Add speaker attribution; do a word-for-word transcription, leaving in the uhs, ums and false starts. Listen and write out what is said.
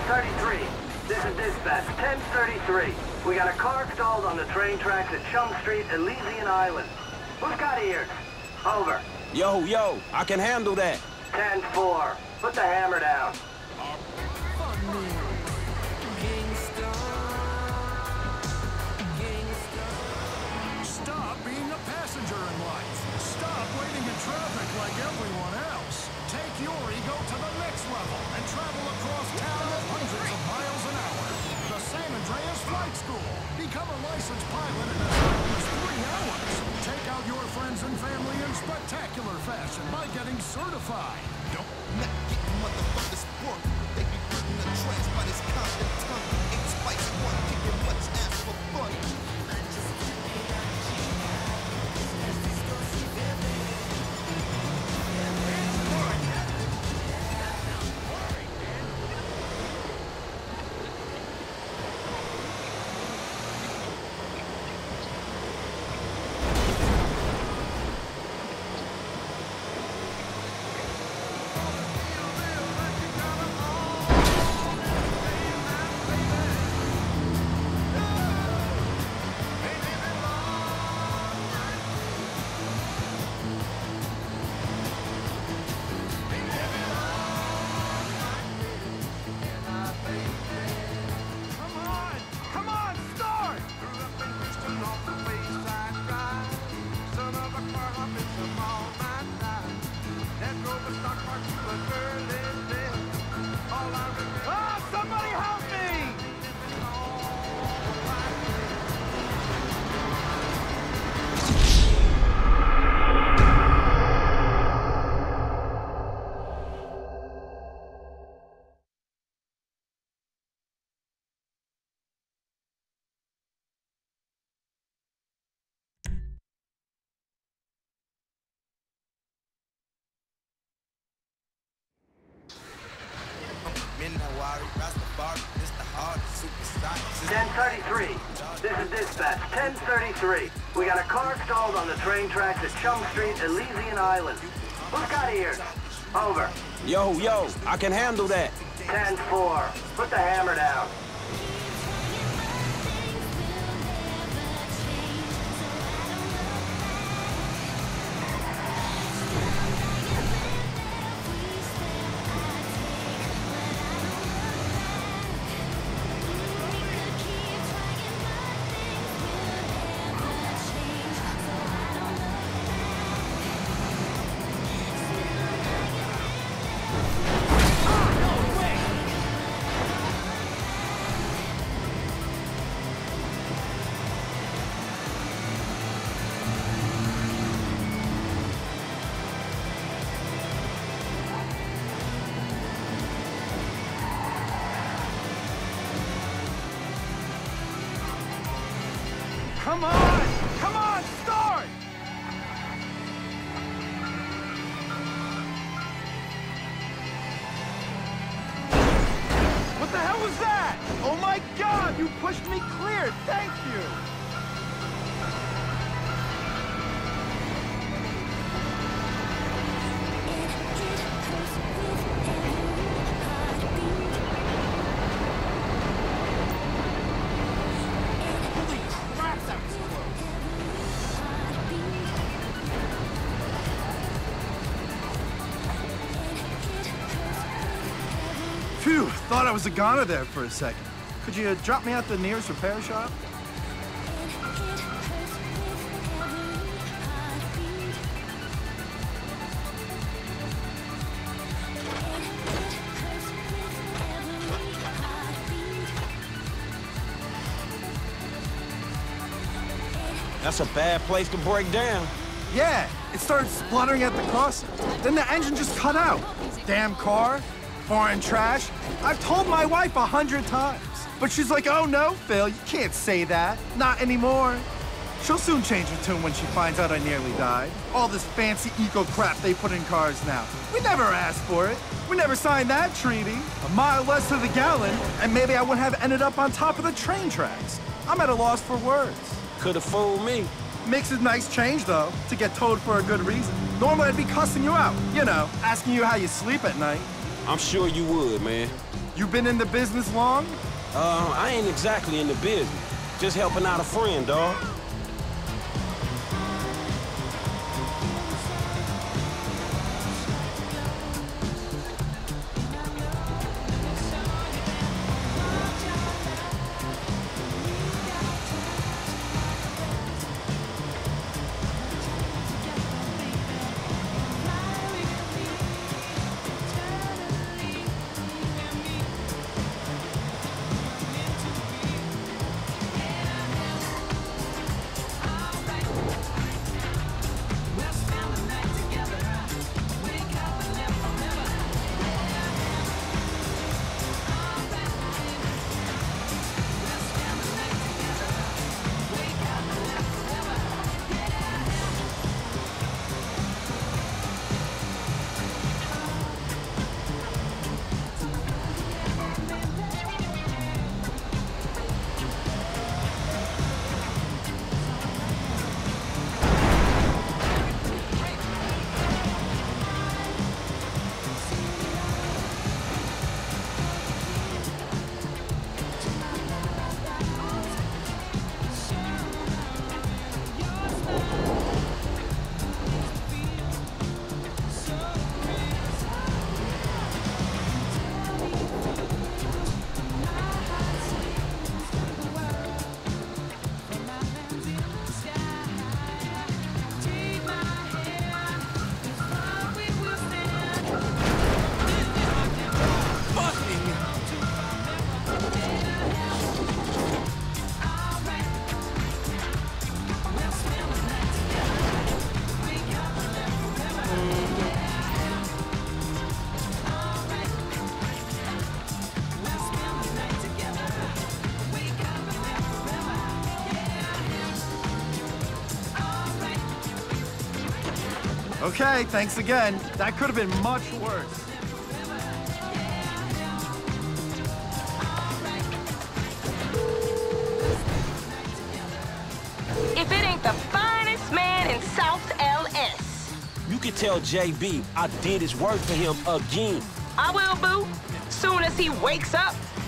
Speaker 1: thirty-three. This is dispatch, ten thirty-three. We got a car stalled on the train tracks at Chum Street, Elysian Island. Who's got ears? Over.
Speaker 2: Yo, yo, I can handle that.
Speaker 1: ten four. Put the hammer down.
Speaker 3: Stop being a passenger in life. Stop waiting in traffic like everyone else. Take your ego to the next level and travel across town at hundreds of miles an hour. The San Andreas Flight School. Become a licensed pilot in as little as three hours. Take out your friends and family in spectacular fashion by getting certified.
Speaker 4: Don't not get motherfuckers work. They be putting the trance by this constant tongue. Ain't spicy one, kicking much ass for fun.
Speaker 1: ten thirty-three. This is dispatch, ten thirty-three. We got a car stalled on the train tracks at Chum Street, Elysian Island. Who's got ears? Over.
Speaker 2: Yo, yo, I can handle that.
Speaker 1: ten four. Put the hammer down.
Speaker 3: Come on! Come on, start! What the hell was that? Oh my God, you pushed me clear, thank you!
Speaker 5: Phew, thought I was a goner there for a second. Could you drop me at the nearest repair shop?
Speaker 2: That's a bad place to break down.
Speaker 5: Yeah, it started spluttering at the crossing. Then the engine just cut out. Damn car, foreign trash. I've told my wife a hundred times. But she's like, oh no, Phil, you can't say that. Not anymore. She'll soon change her tune when she finds out I nearly died. All this fancy eco crap they put in cars now. We never asked for it. We never signed that treaty. A mile less to the gallon, and maybe I wouldn't have ended up on top of the train tracks. I'm at a loss for words.
Speaker 2: Could have fooled me.
Speaker 5: Makes a nice change, though, to get towed for a good reason. Normally, I'd be cussing you out. You know, asking you how you sleep at night.
Speaker 2: I'm sure you would, man.
Speaker 5: You been in the business long?
Speaker 2: Uh, I ain't exactly in the business. Just helping out a friend, dawg.
Speaker 5: Okay, thanks again. That could have been much worse.
Speaker 6: If it ain't the finest man in South L S.
Speaker 2: You can tell J B I did his work for him again.
Speaker 6: I will, boo. Soon as he wakes up,